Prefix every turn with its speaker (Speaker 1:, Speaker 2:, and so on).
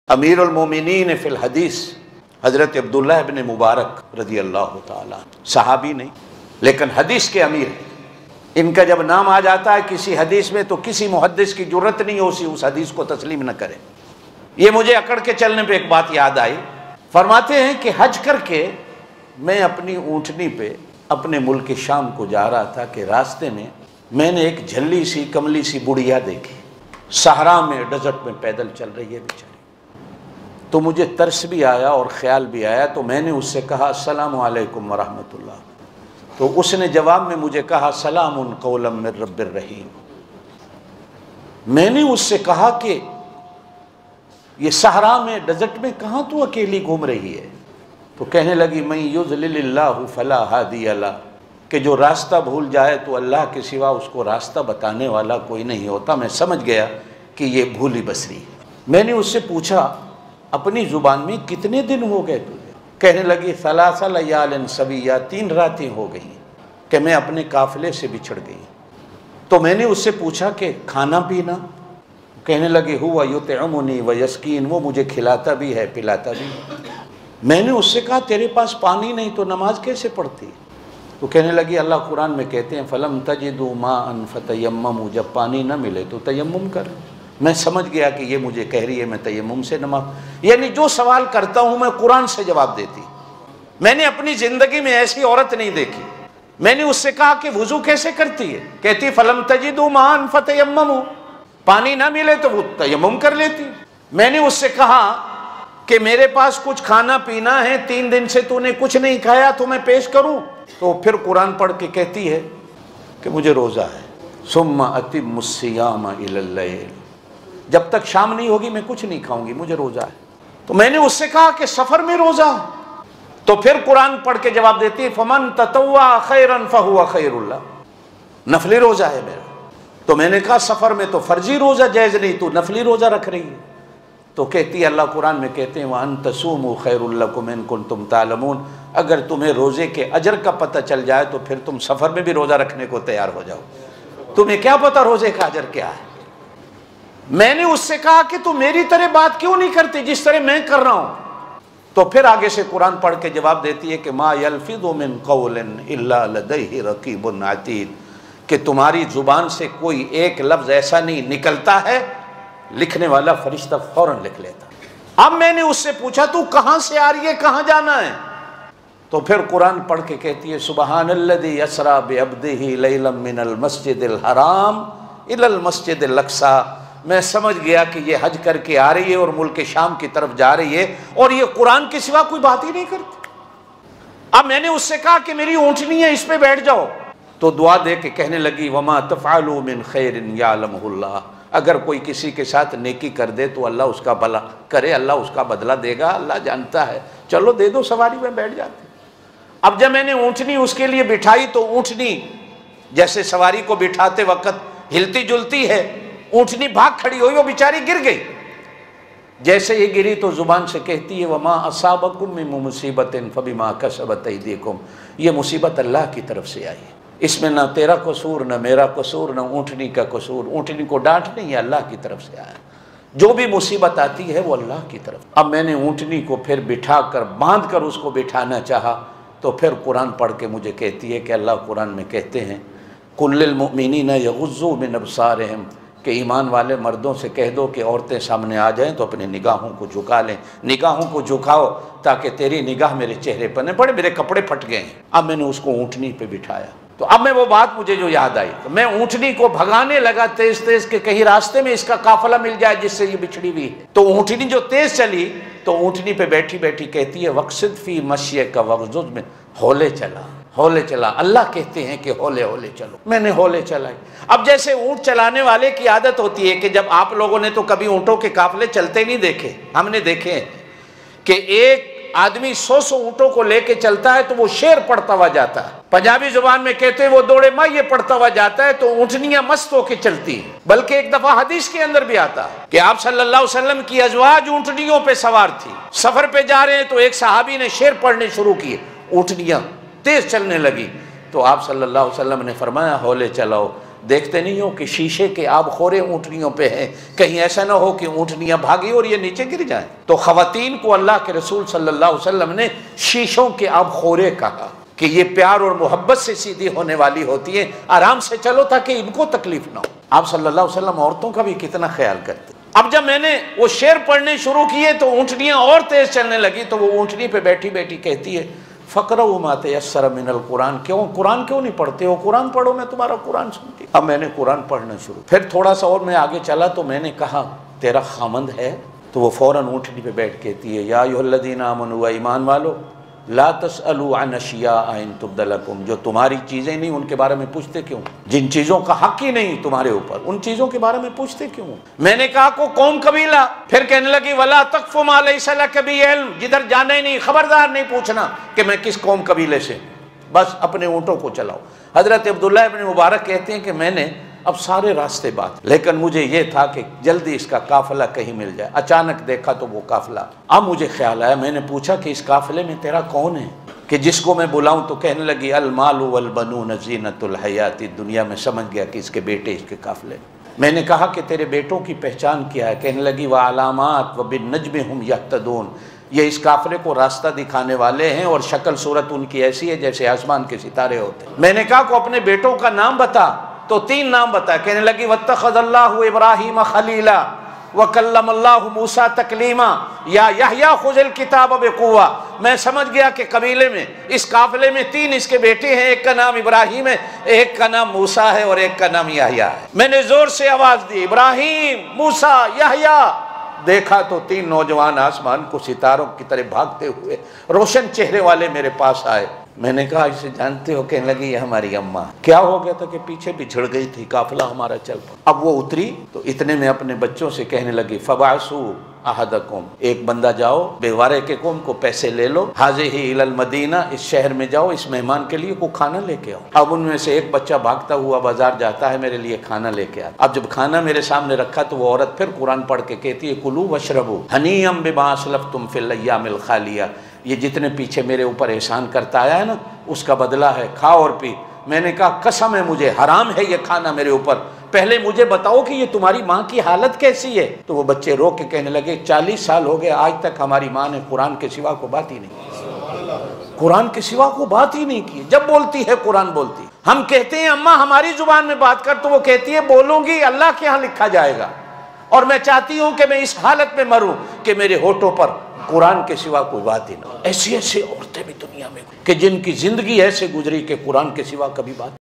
Speaker 1: امیر المومنین فی الحدیث حضرت عبداللہ ابن مبارک رضی اللہ تعالیٰ، صحابی نہیں لیکن حدیث کے امیر ہیں۔ ان کا جب نام آ جاتا ہے کسی حدیث میں تو کسی محدث کی جرت نہیں ہو اس حدیث کو تسلیم نہ کرے۔ یہ مجھے اکڑ کے چلنے پہ ایک بات یاد آئی، فرماتے ہیں کہ حج کر کے میں اپنی اونٹنی پہ اپنے ملک شام کو جا رہا تھا کہ راستے میں نے ایک جھلی سی کملی سی بڑھیا دیکھی، صحرا میں ڈیزرٹ میں پیدل چل رہی ہے بیچاری۔ تو مجھے ترس بھی آیا اور خیال بھی آیا، تو میں نے اس سے کہا السلام علیکم ورحمۃ اللہ، تو اس نے جواب میں مجھے کہا سلام قولا من رب الرحیم۔ میں نے اس سے کہا کہ یہ صحرا میں ڈیزرٹ میں کہاں تو اکیلی گھوم رہی ہے؟ تو کہنے لگی من یضلل اللہ فلا ہادی لہ، کہ جو راستہ بھول جائے تو اللہ کے سوا اس کو راستہ بتانے والا کوئی نہیں ہوتا۔ میں سمجھ گیا کہ یہ بھولی بسری ہے۔ میں نے اس سے پوچھا اپنی زبان میں کتنے دن ہو گئے تجھے؟ کہنے لگی ثلاث لیال سویہ، 3 راتیں ہو گئی کہ میں اپنے قافلے سے بچھڑ گئی۔ تو میں نے اس سے پوچھا کہ کھانا پینا؟ کہنے لگی ہوا یطعمنی ویسقین، وہ مجھے کھلاتا بھی ہے پلاتا بھی ہے۔ میں نے اس سے کہا تیرے پاس پانی نہیں تو نماز کیسے پڑھتی؟ تو کہنے لگی اللہ قرآن میں کہتے ہیں فلم تجدوا ماء فتیمموا، جب پانی نہ ملے تو تیمم کر۔ میں سمجھ گیا کہ یہ مجھے کہہ رہی ہے میں تیمم سے نماز، یعنی جو سوال کرتا ہوں میں قرآن سے جواب دیتی۔ میں نے اپنی زندگی میں ایسی عورت نہیں دیکھی۔ میں نے اس سے کہا کہ وضو کیسے کرتی ہے؟ کہتی فلم تجدوا ماء فتیمموا، پانی نہ ملے تو وہ تیمم کر لیتی۔ میں نے اس سے کہا کہ میرے پاس کچھ کھانا پینا ہے، 3 دن سے تو نے کچھ نہیں کھایا تو میں پیش کروں؟ تو پھر قرآن پڑھ کے کہتی ہے کہ مجھے روزہ ہے، ثم اتم الصیام الی اللیل، جب تک شام نہیں ہوگی میں کچھ نہیں کھاؤں گی، مجھے روزہ ہے۔ تو میں نے اس سے کہا کہ سفر میں روزہ؟ تو پھر قرآن پڑھ کے جواب دیتی ہے فمن تطوع خیرا فہو خیر اللہ، نفلی روزہ ہے میرا۔ تو میں نے کہا سفر میں تو فرضی روزہ جائز نہیں، تو نفلی روزہ رکھ رہی ہے؟ تو کہتی ہے اللہ قرآن میں کہتے ہیں وَأَن تَصُومُوا خَيْرٌ لَكُمْ إِن كُنتُمْ تَعْلَمُونَ، اگر تمہیں روزے کے اجر کا پتہ چل جائے تو پھر تم سفر میں بھی روزہ رکھنے کو تیار ہو جاؤ۔ تمہیں کیا پتہ روزے کا اجر کیا ہے؟ میں نے اس سے کہا کہ تم میری طرح بات کیوں نہیں کرتی جس طرح میں کر رہا ہوں؟ تو پھر آگے سے قرآن پڑھ کے جواب دیتی ہے کہ مَا يَلْفِظُ مِن قَوْلٍ إِلَّا لَدَيْهِ رَقِيبٌ عَتِيدٌ، کہ تمہاری زبان سے کوئی ایک لفظ ایسا نہیں نکلتا ہے لکھنے والا فرشتہ فوراً لکھ لیتا۔ اب میں نے اس سے پوچھا تو کہاں سے آ رہی ہے، کہاں جانا ہے؟ تو پھر قرآن پڑھ کے کہتی ہے سبحان الذی اسریٰ بعبدہ لیلا من المسجد الحرام الی المسجد الاقصیٰ۔ میں سمجھ گیا کہ یہ حج کر کے آ رہی ہے اور ملک شام کی طرف جا رہی ہے اور یہ قرآن کے سوا کوئی بات ہی نہیں کرتی۔ اب میں نے اس سے کہا کہ میری اونٹنی ہے اس پہ بیٹھ جاؤ، تو دعا دے کے کہنے لگی وما تفعلوا من خیر یعلمہ اللہ، اگر کوئی کسی کے ساتھ نیکی کر دے تو اللہ اس کا بھلا کرے، اللہ اس کا بدلہ دے گا، اللہ جانتا ہے، چلو دے دو سواری میں بیٹھ جاتے۔ اب جب میں نے اونٹنی اس کے لیے بٹھائی تو اونٹنی جیسے سواری کو بٹھاتے وقت ہلتی جلتی ہے، اونٹنی بھاگ کھڑی ہوئی، وہ بیچاری گر گئی۔ جیسے ہی گری تو زبان سے کہتی ہے وما اصابکم من مصیبت فبما کسبت ایدیکم، یہ مصیبت اللہ کی طرف سے آئی ہے، اس میں نہ تیرا قصور نہ میرا قصور نہ اونٹنی کا قصور، اونٹنی کو ڈانٹ نہیں ہے، اللہ کی طرف سے آیا، جو بھی مصیبت آتی ہے وہ اللہ کی طرف۔ اب میں نے اونٹنی کو پھر بٹھا کر باندھ کر اس کو بٹھانا چاہا تو پھر قرآن پڑھ کے مجھے کہتی ہے کہ اللہ قرآن میں کہتے ہیں قل للمؤمنین یغضوا من ابصارہم، کہ ایمان والے مردوں سے کہہ دو کہ عورتیں سامنے آ جائیں تو اپنی نگاہوں کو جھکا لیں، نگاہوں کو جھکاؤ تاکہ تیری نگاہ میرے چہرے پر نہ پڑے، میرے کپڑے پھٹ گئے ہیں۔ اب میں نے اس کو اونٹنی پہ بٹھایا تو اب میں وہ بات مجھے جو یاد آئی تو میں اونٹنی کو بھگانے لگا تیز تیز کہ کہیں راستے میں اس کا قافلہ مل جائے جس سے یہ بچھڑی ہوئی ہے۔ تو اونٹنی جو تیز چلی تو اونٹنی پہ بیٹھی بیٹھی کہتی ہے وقصد فی مشیک وغضض من، ہولے چلا ہولے چلا، اللہ کہتے ہیں کہ ہولے ہولے چلو، میں نے ہولے چلائی۔ اب جیسے اونٹ چلانے والے کی عادت ہوتی ہے کہ جب آپ لوگوں نے تو کبھی اونٹوں کے قافلے چلتے نہیں دیکھے، ہم نے دیکھے ہیں کہ ایک آدمی 100 اونٹوں کو لے کے چلتا ہے تو وہ شعر پڑھتا ہوا جاتا ہے، پنجابی زبان میں کہتے ہیں وہ دوڑے ماں یہ پڑھتا ہوا جاتا ہے، تو اونٹنیاں مست ہو کے چلتی ہیں۔ بلکہ ایک دفعہ حدیث کے اندر بھی آتا ہے کہ آپ صلی اللہ علیہ وسلم کی ازواج اونٹنیوں پہ سوار تھی، سفر پہ جا رہے ہیں تو ایک صحابی نے شعر پڑھنے شروع کیے، اونٹنیاں تیز چلنے لگی تو آپ صلی اللہ علیہ وسلم نے فرمایا ہولے چلاؤ، دیکھتے نہیں ہو کہ شیشے کے آب خورے اونٹنیوں پہ ہیں، کہیں ایسا نہ ہو کہ اونٹنیاں بھاگی اور یہ نیچے گر جائیں۔ تو خواتین کو اللہ کے رسول صلی اللہ علیہ وسلم نے شیشوں کے آب خورے کہا کہ یہ پیار اور محبت سے سیدھی ہونے والی ہوتی ہے، آرام سے چلو تاکہ ان کو تکلیف نہ ہو۔ آپ صلی اللہ علیہ وسلم عورتوں کا بھی کتنا خیال کرتے۔ اب جب میں نے وہ شعر پڑھنے شروع کیے تو اونٹنیاں اور تیز چلنے لگی، تو وہ اونٹنی پہ بیٹھی بیٹھی کہتی ہے فَقْرَؤْا مَا تَيَسَّرَ مِنَ الْقُرْآنِ، قرآن کیوں نہیں پڑھتے ہو؟ قرآن پڑھو، میں تمہارا قرآن سنتی۔ اب میں نے قرآن پڑھنا شروع، پھر تھوڑا سا اور میں آگے چلا تو میں نے کہا تیرا خامند ہے؟ تو وہ فوراً اونٹنی پہ بیٹھ کہتی ہے یا ایھا الذین آمنوا، ایمان والو، لا تسألوا عن اشیاء ان تبد لکم، جو تمہاری چیزیں نہیں ان کے بارے میں پوچھتے کیوں؟ جن چیزوں کا حق ہی نہیں تمہارے اوپر، ان چیزوں کے بارے میں پوچھتے کیوں؟ میں نے کہا کو قوم قبیلہ، پھر کہنے لگی ولا تقف ما لیس لک بہ علم، جدھر جانا ہی نہیں خبردار نہیں پوچھنا کہ میں کس قوم قبیلے سے، بس اپنے اونٹوں کو چلاؤ۔ حضرت عبداللہ ابن مبارک کہتے ہیں کہ میں نے اب سارے راستے بات، لیکن مجھے یہ تھا کہ جلدی اس کا قافلہ کہیں مل جائے۔ اچانک دیکھا تو وہ قافلہ، اب مجھے خیال آیا، میں نے پوچھا کہ اس قافلے میں تیرا کون ہے کہ جس کو میں بلاؤں؟ تو کہنے لگی المال والبنون زینت الحیات الدنیا، میں سمجھ گیا کہ اس کے بیٹے اس کے قافلے۔ میں نے کہا کہ تیرے بیٹوں کی پہچان کیا ہے؟ کہنے لگی وعلامات وبالنجم هم یہتدون، یہ اس قافلے کو راستہ دکھانے والے ہیں اور شکل صورت ان کی ایسی ہے جیسے آسمان کے ستارے ہوتے ہیں۔ میں نے کہا کو اپنے بیٹوں کا نام بتا، تو 3 نام بتا۔ کہنے لگی واتخذ اللہ ابراہیم خلیلا وکلم اللہ موسیٰ تکلیما یا یحییٰ خذ الکتاب بقوہ۔ میں سمجھ گیا کہ قبیلے میں اس قافلے میں 3 اس کے بیٹے ہیں، ایک کا نام ابراہیم ہے، ایک کا نام موسیٰ ہے اور ایک کا نام یحییٰ ہے۔ میں نے زور سے آواز دی ابراہیم، موسیٰ، یحییٰ۔ دیکھا تو 3 نوجوان آسمان کو ستاروں کی طرح بھاگتے ہوئے روشن چہرے والے میرے پاس آئے۔ میں نے کہا اسے جانتے ہو؟ کہنے لگی یہ ہماری اماں۔ کیا ہو گیا تھا کہ پیچھے بچھڑ گئی تھی، قافلہ ہمارا چل پڑا۔ اب وہ اتری تو اتنے میں اپنے بچوں سے کہنے لگی فبعثوا احدکم، ایک بندہ جاؤ بیوارے کے قوم کو پیسے لے لو، حاضہ الی المدینہ، اس شہر میں جاؤ، اس مہمان کے لیے کوئی کھانا لے کے آؤ۔ اب ان میں سے ایک بچہ بھاگتا ہوا بازار جاتا ہے میرے لیے کھانا لے کے آتا۔ اب جب کھانا میرے سامنے رکھا تو وہ عورت پھر قرآن پڑھ کے کہتی ہے کلوا واشربوا ہنیئا بما اسلفتم فی الایام الخالیہ، یہ جتنے پیچھے میرے اوپر احسان کرتا آیا ہے نا اس کا بدلہ ہے، کھا اور پی۔ میں نے کہا قسم ہے مجھے حرام ہے یہ کھانا میرے اوپر، پہلے مجھے بتاؤ کہ یہ تمہاری ماں کی حالت کیسی ہے؟ تو وہ بچے رو کے کہنے لگے 40 سال ہو گئے آج تک ہماری ماں نے قرآن کے سوا کو بات ہی نہیں کی، قرآن کے سوا کو بات ہی نہیں کی، جب بولتی ہے قرآن بولتی۔ ہم کہتے ہیں اماں ہماری زبان میں بات کر، تو وہ کہتی ہے بولوں گی اللہ کے ہاں لکھا جائے گا، اور میں چاہتی ہوں کہ میں اس حالت میں مروں کہ میرے ہونٹوں پر قرآن کے سوا کوئی بات ہی نہ ہو۔ ایسی ایسی عورتیں بھی دنیا میں کہ جن کی زندگی ایسے گزری کہ قرآن کے سوا کبھی بات